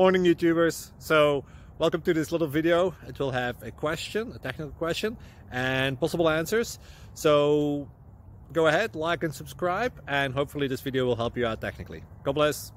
Morning YouTubers. So welcome to this little video. It will have a question, a technical question, and possible answers. So go ahead, like and subscribe, and hopefully this video will help you out technically. God bless.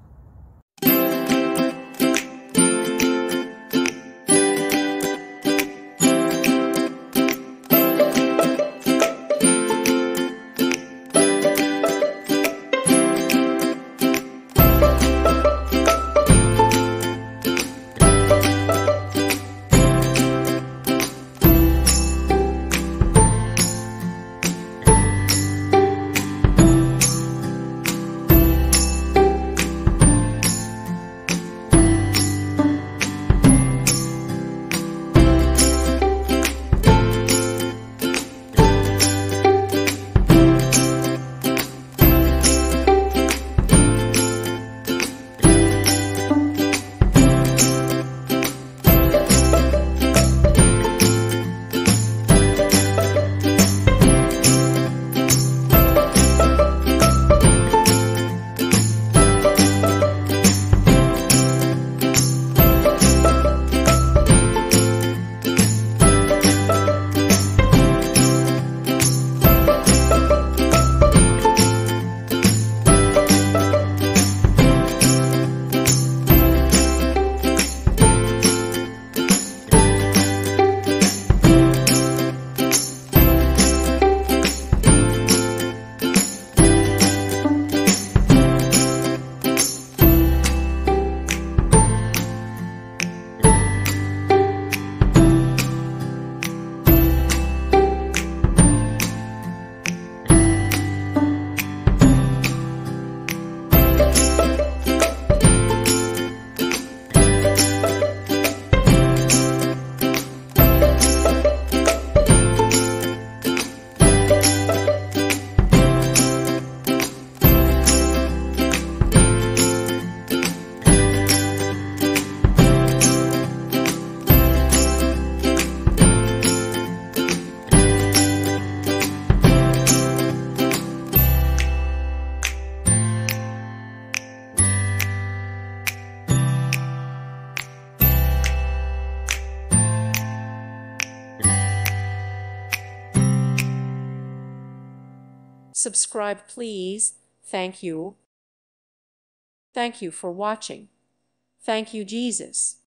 Subscribe, please. Thank you. Thank you for watching. Thank you, Jesus.